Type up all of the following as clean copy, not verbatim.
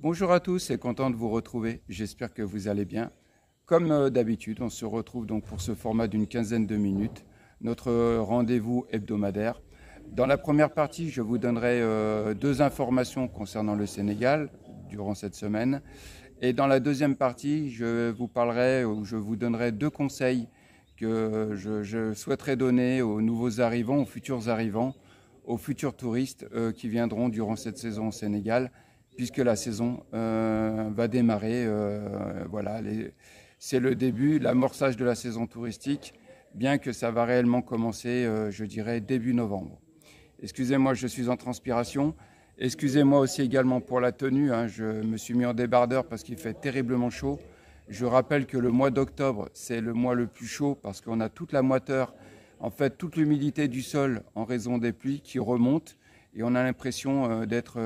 Bonjour à tous et content de vous retrouver. J'espère que vous allez bien. Comme d'habitude, on se retrouve donc pour ce format d'une quinzaine de minutes, notre rendez-vous hebdomadaire. Dans la première partie, je vous donnerai deux informations concernant le Sénégal durant cette semaine. Et dans la deuxième partie, je vous parlerai ou je vous donnerai deux conseils que je souhaiterais donner aux nouveaux arrivants, aux futurs arrivants, aux futurs touristes qui viendront durant cette saison au Sénégal, puisque la saison va démarrer. Voilà, c'est le début, l'amorçage de la saison touristique, bien que ça va réellement commencer, je dirais, début novembre. Excusez-moi, je suis en transpiration. Excusez-moi aussi également pour la tenue. Je me suis mis en débardeur parce qu'il fait terriblement chaud. Je rappelle que le mois d'octobre, c'est le mois le plus chaud parce qu'on a toute la moiteur, en fait toute l'humidité du sol en raison des pluies qui remonte et on a l'impression d'être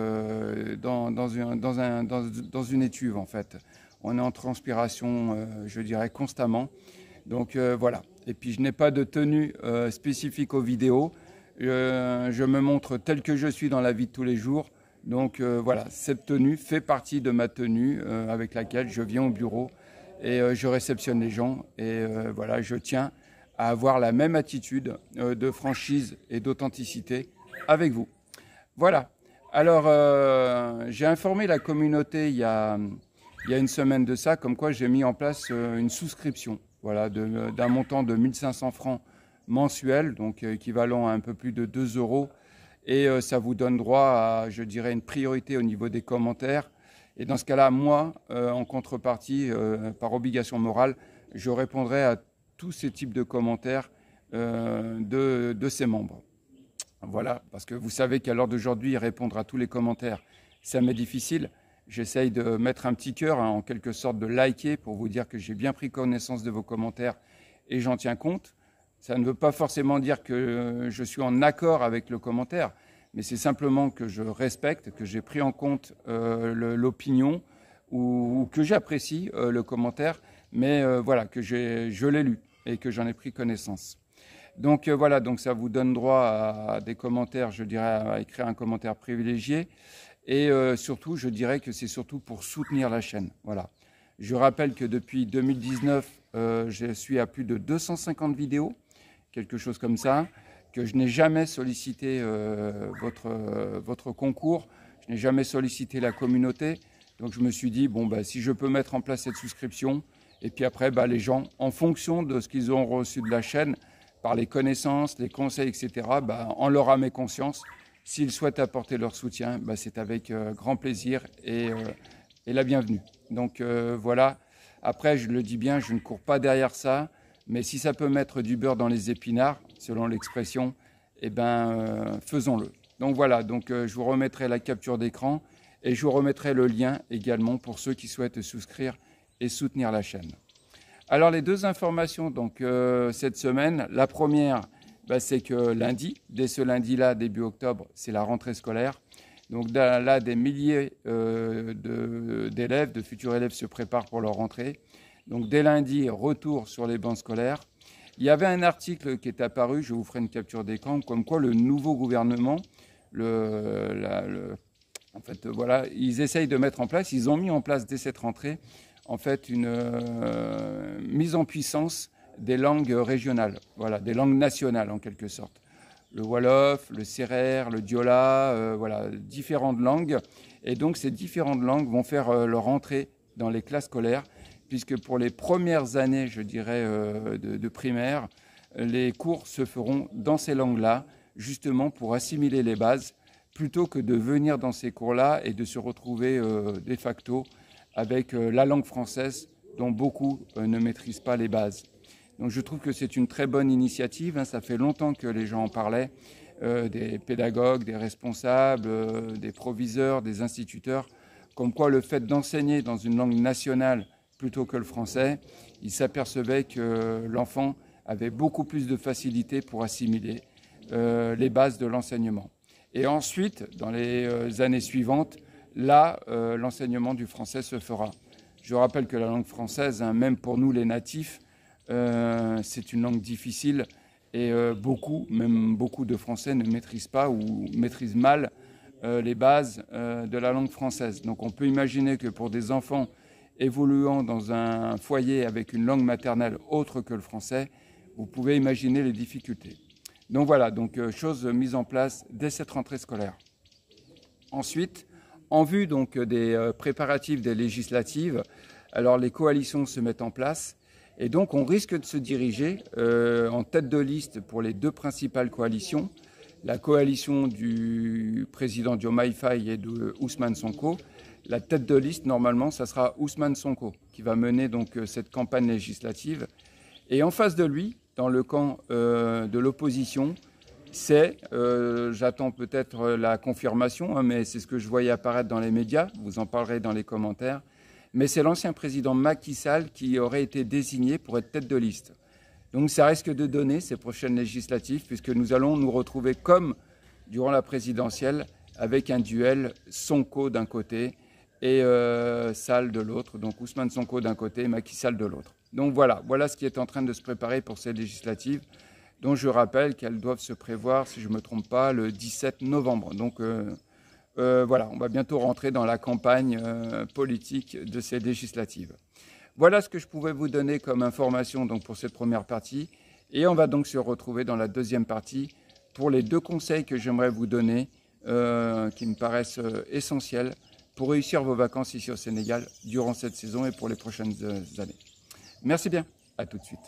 dans une étuve en fait. On est en transpiration, je dirais, constamment. Donc voilà. Et puis je n'ai pas de tenue spécifique aux vidéos. Je me montre tel que je suis dans la vie de tous les jours. Donc voilà, cette tenue fait partie de ma tenue avec laquelle je viens au bureau et je réceptionne les gens. Et voilà, je tiens à avoir la même attitude de franchise et d'authenticité avec vous. Voilà. Alors, j'ai informé la communauté il y a une semaine de ça, comme quoi j'ai mis en place une souscription, voilà, d'un montant de 1 500 francs mensuels, donc équivalent à un peu plus de 2 €. Et ça vous donne droit à, je dirais, une priorité au niveau des commentaires. Et dans ce cas-là, moi, en contrepartie, par obligation morale, je répondrai à tous ces types de commentaires de ces membres. Voilà, parce que vous savez qu'à l'heure d'aujourd'hui, répondre à tous les commentaires, ça m'est difficile. J'essaye de mettre un petit cœur, en quelque sorte de liker pour vous dire que j'ai bien pris connaissance de vos commentaires et j'en tiens compte. Ça ne veut pas forcément dire que je suis en accord avec le commentaire, mais c'est simplement que je respecte, que j'ai pris en compte l'opinion ou que j'apprécie le commentaire, mais voilà, que je l'ai lu et que j'en ai pris connaissance. Donc voilà, donc ça vous donne droit à des commentaires, je dirais, à écrire un commentaire privilégié. Et surtout, je dirais que c'est surtout pour soutenir la chaîne. Voilà. Je rappelle que depuis 2019, je suis à plus de 250 vidéos, quelque chose comme ça, que je n'ai jamais sollicité votre concours, je n'ai jamais sollicité la communauté. Donc je me suis dit, bon, bah, si je peux mettre en place cette souscription, et puis après, bah, les gens, en fonction de ce qu'ils ont reçu de la chaîne, par les connaissances, les conseils, etc., bah, en leur âme et conscience, s'ils souhaitent apporter leur soutien, bah, c'est avec grand plaisir et la bienvenue. Donc voilà, après je le dis bien, je ne cours pas derrière ça, mais si ça peut mettre du beurre dans les épinards, selon l'expression, eh ben, faisons-le. Donc voilà, donc, je vous remettrai la capture d'écran et je vous remettrai le lien également pour ceux qui souhaitent souscrire et soutenir la chaîne. Alors les deux informations donc cette semaine, la première, bah, c'est que lundi, dès ce lundi-là, début octobre, c'est la rentrée scolaire. Donc là, des milliers d'élèves, de futurs élèves se préparent pour leur rentrée. Donc dès lundi, retour sur les bancs scolaires. Il y avait un article qui est apparu, je vous ferai une capture d'écran, comme quoi le nouveau gouvernement, en fait, voilà, ils essayent de mettre en place, ils ont mis en place dès cette rentrée, en fait, une mise en puissance des langues régionales, voilà, des langues nationales en quelque sorte. Le Wolof, le Sérère, le Diola, voilà, différentes langues. Et donc ces différentes langues vont faire leur entrée dans les classes scolaires, puisque pour les premières années, je dirais, de primaire, les cours se feront dans ces langues-là, justement pour assimiler les bases, plutôt que de venir dans ces cours-là et de se retrouver de facto avec la langue française dont beaucoup ne maîtrisent pas les bases. Donc je trouve que c'est une très bonne initiative, ça fait longtemps que les gens en parlaient, des pédagogues, des responsables, des proviseurs, des instituteurs, comme quoi le fait d'enseigner dans une langue nationale plutôt que le français, ils s'apercevaient que l'enfant avait beaucoup plus de facilité pour assimiler les bases de l'enseignement. Et ensuite, dans les années suivantes, là, l'enseignement du français se fera. Je rappelle que la langue française, même pour nous les natifs, c'est une langue difficile et beaucoup de Français ne maîtrisent pas ou maîtrisent mal les bases de la langue française. Donc on peut imaginer que pour des enfants évoluant dans un foyer avec une langue maternelle autre que le français, vous pouvez imaginer les difficultés. Donc voilà, chose mise en place dès cette rentrée scolaire. Ensuite, en vue donc des préparatifs des législatives, alors les coalitions se mettent en place et donc on risque de se diriger en tête de liste pour les deux principales coalitions, la coalition du président Diomaye Faye et de Ousmane Sonko. La tête de liste, normalement, ça sera Ousmane Sonko qui va mener donc cette campagne législative. Et en face de lui, dans le camp de l'opposition, j'attends peut-être la confirmation, mais c'est ce que je voyais apparaître dans les médias, vous en parlerez dans les commentaires, mais c'est l'ancien président Macky Sall qui aurait été désigné pour être tête de liste. Donc ça risque de donner ces prochaines législatives, puisque nous allons nous retrouver comme durant la présidentielle, avec un duel Sonko d'un côté et Sall de l'autre, donc Ousmane Sonko d'un côté et Macky Sall de l'autre. Donc voilà ce qui est en train de se préparer pour ces législatives, dont je rappelle qu'elles doivent se prévoir, si je ne me trompe pas, le 17 novembre. Donc voilà, on va bientôt rentrer dans la campagne politique de ces législatives. Voilà ce que je pouvais vous donner comme information donc, pour cette première partie. Et on va donc se retrouver dans la deuxième partie pour les deux conseils que j'aimerais vous donner, qui me paraissent essentiels pour réussir vos vacances ici au Sénégal durant cette saison et pour les prochaines années. Merci bien, à tout de suite.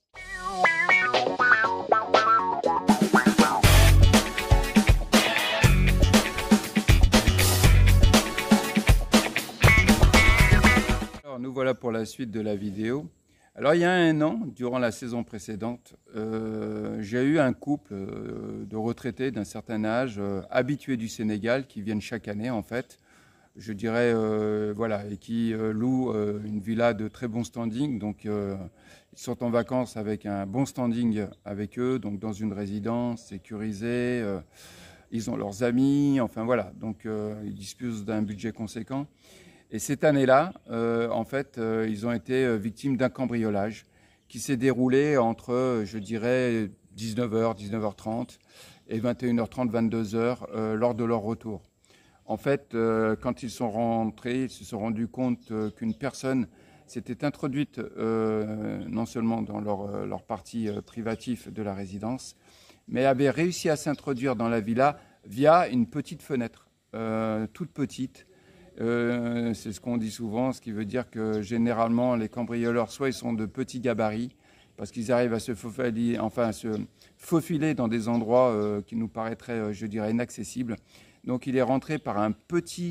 Alors nous voilà pour la suite de la vidéo. Alors il y a un an, durant la saison précédente, j'ai eu un couple de retraités d'un certain âge, habitués du Sénégal, qui viennent chaque année en fait, je dirais, voilà, et qui louent une villa de très bon standing. Donc ils sont en vacances avec un bon standing avec eux, donc dans une résidence sécurisée, ils ont leurs amis, enfin voilà, donc ils disposent d'un budget conséquent. Et cette année-là, en fait, ils ont été victimes d'un cambriolage qui s'est déroulé entre, je dirais, 19h, 19h30 et 21h30, 22h lors de leur retour. En fait, quand ils sont rentrés, ils se sont rendus compte qu'une personne s'était introduite non seulement dans leur partie privative de la résidence, mais avait réussi à s'introduire dans la villa via une petite fenêtre, toute petite. C'est ce qu'on dit souvent, ce qui veut dire que généralement les cambrioleurs, soit ils sont de petits gabarits, parce qu'ils arrivent à se faufiler dans des endroits qui nous paraîtraient, je dirais, inaccessibles. Donc il est rentré par une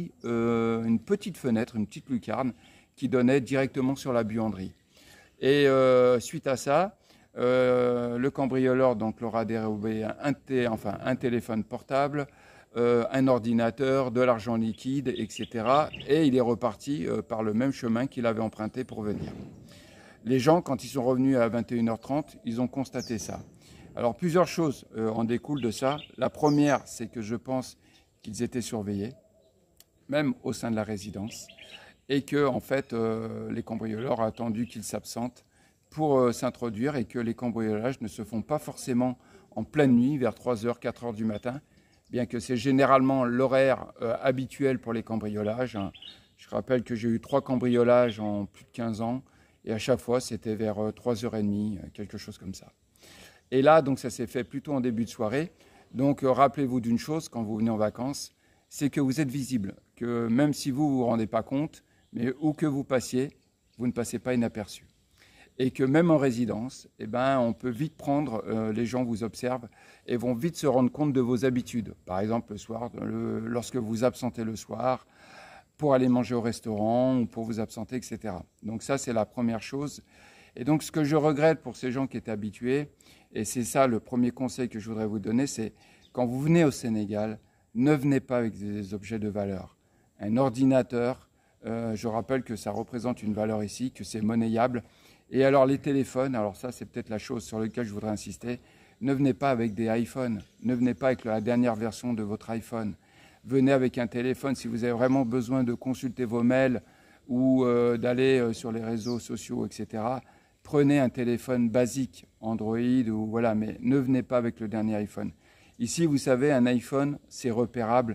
petite fenêtre, une petite lucarne, qui donnait directement sur la buanderie. Et suite à ça, le cambrioleur donc, leur a dérobé un téléphone portable, un ordinateur, de l'argent liquide, etc. Et il est reparti par le même chemin qu'il avait emprunté pour venir. Les gens, quand ils sont revenus à 21h30, ils ont constaté ça. Alors plusieurs choses en découlent de ça. La première, c'est que je pense qu'ils étaient surveillés, même au sein de la résidence, et que en fait, les cambrioleurs ont attendu qu'ils s'absentent pour s'introduire, et que les cambriolages ne se font pas forcément en pleine nuit, vers 3h, 4h du matin, bien que c'est généralement l'horaire habituel pour les cambriolages. Je rappelle que j'ai eu 3 cambriolages en plus de 15 ans, et à chaque fois, c'était vers 3h30, quelque chose comme ça. Et là, donc, ça s'est fait plutôt en début de soirée. Donc, rappelez-vous d'une chose, quand vous venez en vacances, c'est que vous êtes visible, que même si vous ne vous rendez pas compte, mais où que vous passiez, vous ne passez pas inaperçu. Et que même en résidence, eh ben, on peut vite prendre, les gens vous observent et vont vite se rendre compte de vos habitudes. Par exemple, le soir, lorsque vous absentez le soir, pour aller manger au restaurant ou pour vous absenter, etc. Donc ça, c'est la première chose. Et donc, ce que je regrette pour ces gens qui étaient habitués, et c'est ça le premier conseil que je voudrais vous donner, c'est quand vous venez au Sénégal, ne venez pas avec des objets de valeur. Un ordinateur, je rappelle que ça représente une valeur ici, que c'est monnayable. Et alors les téléphones, alors ça c'est peut-être la chose sur laquelle je voudrais insister, ne venez pas avec des iPhones, ne venez pas avec la dernière version de votre iPhone. Venez avec un téléphone si vous avez vraiment besoin de consulter vos mails ou d'aller sur les réseaux sociaux, etc. Prenez un téléphone basique, Android ou voilà, mais ne venez pas avec le dernier iPhone. Ici, vous savez, un iPhone, c'est repérable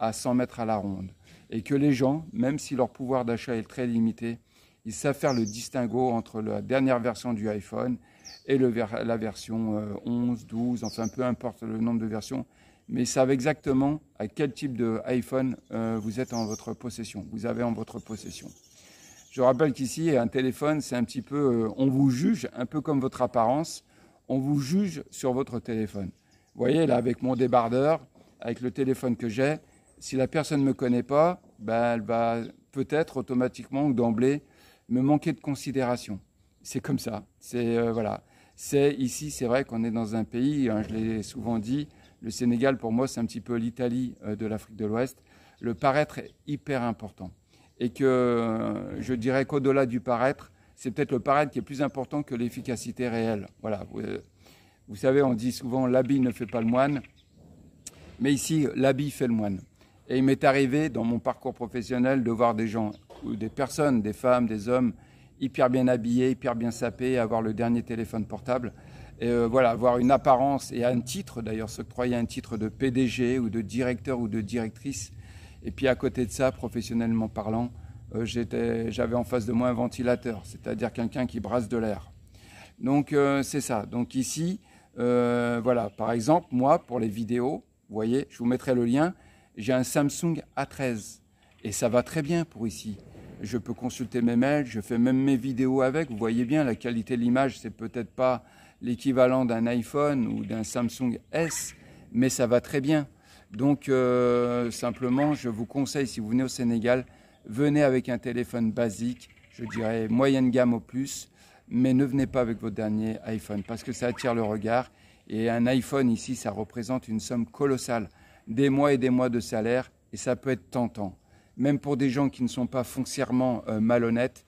à 100 mètres à la ronde. Et que les gens, même si leur pouvoir d'achat est très limité, ils savent faire le distinguo entre la dernière version du iPhone et la version 11, 12, enfin peu importe le nombre de versions, mais ils savent exactement à quel type de iPhone vous êtes en votre possession, vous avez en votre possession. Je rappelle qu'ici, un téléphone, c'est un petit peu, on vous juge, un peu comme votre apparence, on vous juge sur votre téléphone. Vous voyez, là, avec mon débardeur, avec le téléphone que j'ai, si la personne ne me connaît pas, ben, elle va peut-être automatiquement ou d'emblée me manquer de considération. C'est comme ça. Voilà. Ici, c'est vrai qu'on est dans un pays, hein, je l'ai souvent dit, le Sénégal, pour moi, c'est un petit peu l'Italie de l'Afrique de l'Ouest. Le paraître est hyper important. Et que je dirais qu'au-delà du paraître, c'est peut-être le paraître qui est plus important que l'efficacité réelle. Voilà. Vous savez, on dit souvent l'habit ne fait pas le moine, mais ici, l'habit fait le moine. Et il m'est arrivé, dans mon parcours professionnel, de voir des gens, ou des personnes, des femmes, des hommes, hyper bien habillés, hyper bien sapés, avoir le dernier téléphone portable. Et voilà, avoir une apparence et un titre, d'ailleurs, s'octroyer un titre de PDG ou de directeur ou de directrice. Et puis à côté de ça, professionnellement parlant, j'avais en face de moi un ventilateur, c'est-à-dire quelqu'un qui brasse de l'air. Donc c'est ça. Donc ici, voilà, par exemple, moi, pour les vidéos, vous voyez, je vous mettrai le lien, j'ai un Samsung A13 et ça va très bien pour ici. Je peux consulter mes mails, je fais même mes vidéos avec. Vous voyez bien, la qualité de l'image, c'est peut-être pas l'équivalent d'un iPhone ou d'un Samsung S, mais ça va très bien. Donc simplement, je vous conseille, si vous venez au Sénégal, venez avec un téléphone basique, je dirais moyenne gamme au plus, mais ne venez pas avec votre dernier iPhone parce que ça attire le regard. Et un iPhone ici, ça représente une somme colossale, des mois et des mois de salaire, et ça peut être tentant. Même pour des gens qui ne sont pas foncièrement malhonnêtes,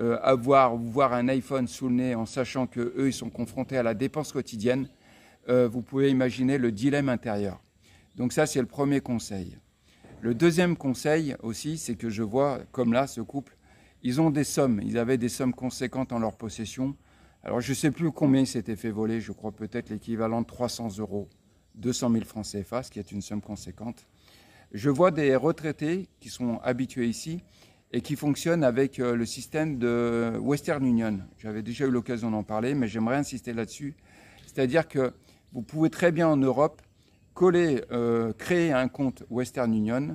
voir un iPhone sous le nez en sachant qu'eux, ils sont confrontés à la dépense quotidienne, vous pouvez imaginer le dilemme intérieur. Donc ça, c'est le premier conseil. Le deuxième conseil aussi, c'est que je vois, comme là, ce couple, ils avaient des sommes conséquentes en leur possession. Alors, je ne sais plus combien ils s'étaient fait voler, je crois peut-être l'équivalent de 300 €, 200 000 francs CFA, ce qui est une somme conséquente. Je vois des retraités qui sont habitués ici et qui fonctionnent avec le système de Western Union. J'avais déjà eu l'occasion d'en parler, mais j'aimerais insister là-dessus. C'est-à-dire que vous pouvez très bien en Europe créer un compte Western Union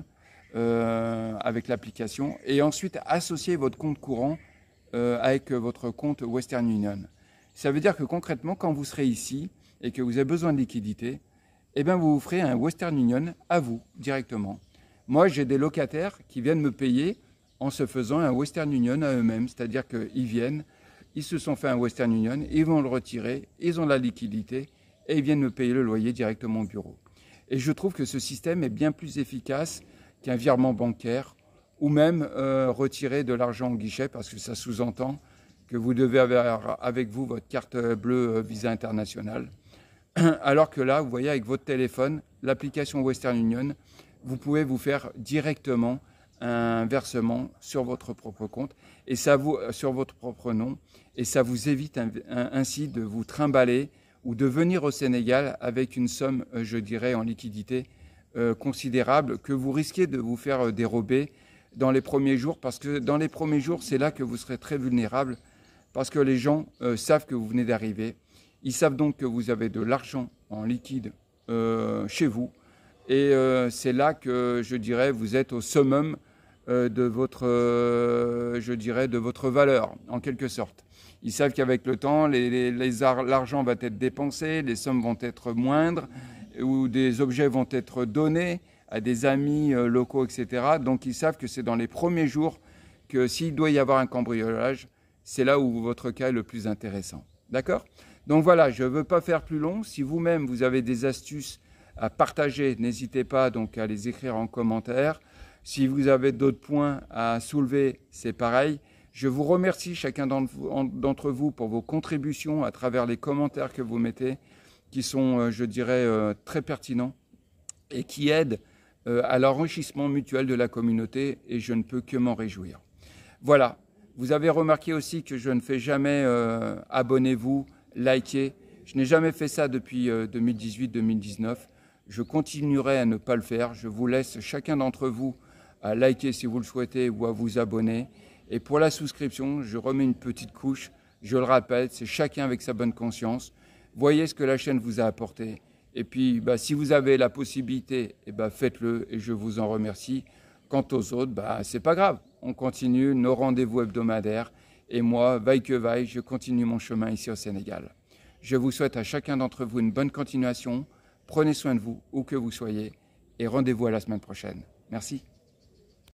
avec l'application et ensuite associer votre compte courant avec votre compte Western Union. Ça veut dire que concrètement, quand vous serez ici et que vous avez besoin de liquidité, eh bien vous vous ferez un Western Union à vous directement. Moi, j'ai des locataires qui viennent me payer en se faisant un Western Union à eux-mêmes, c'est-à-dire qu'ils viennent, ils se sont fait un Western Union, ils vont le retirer, ils ont la liquidité et ils viennent me payer le loyer directement au bureau. Et je trouve que ce système est bien plus efficace qu'un virement bancaire ou même retirer de l'argent au guichet parce que ça sous-entend que vous devez avoir avec vous votre carte bleue Visa International. Alors que là, vous voyez, avec votre téléphone, l'application Western Union, vous pouvez vous faire directement un versement sur votre propre compte et sur votre propre nom et ça vous évite ainsi de vous trimballer ou de venir au Sénégal avec une somme, je dirais, en liquidité considérable que vous risquez de vous faire dérober dans les premiers jours parce que dans les premiers jours, c'est là que vous serez très vulnérable parce que les gens savent que vous venez d'arriver. Ils savent donc que vous avez de l'argent en liquide chez vous et c'est là que, je dirais, vous êtes au summum de votre valeur, en quelque sorte. Ils savent qu'avec le temps, l'argent va être dépensé, les sommes vont être moindres, ou des objets vont être donnés à des amis locaux, etc. Donc ils savent que c'est dans les premiers jours que s'il doit y avoir un cambriolage, c'est là où votre cas est le plus intéressant. D'accord ? Donc voilà, je ne veux pas faire plus long. Si vous-même, vous avez des astuces à partager, n'hésitez pas donc à les écrire en commentaire. Si vous avez d'autres points à soulever, c'est pareil. Je vous remercie chacun d'entre vous pour vos contributions à travers les commentaires que vous mettez, qui sont, je dirais, très pertinents et qui aident à l'enrichissement mutuel de la communauté et je ne peux que m'en réjouir. Voilà, vous avez remarqué aussi que je ne fais jamais abonnez-vous, likez. Je n'ai jamais fait ça depuis 2018-2019. Je continuerai à ne pas le faire. Je vous laisse chacun d'entre vous à liker si vous le souhaitez ou à vous abonner. Et pour la souscription, je remets une petite couche. Je le rappelle, c'est chacun avec sa bonne conscience. Voyez ce que la chaîne vous a apporté. Et puis, si vous avez la possibilité, faites-le et je vous en remercie. Quant aux autres, c'est pas grave. On continue nos rendez-vous hebdomadaires. Et moi, vaille que vaille, je continue mon chemin ici au Sénégal. Je vous souhaite à chacun d'entre vous une bonne continuation. Prenez soin de vous, où que vous soyez. Et rendez-vous à la semaine prochaine. Merci.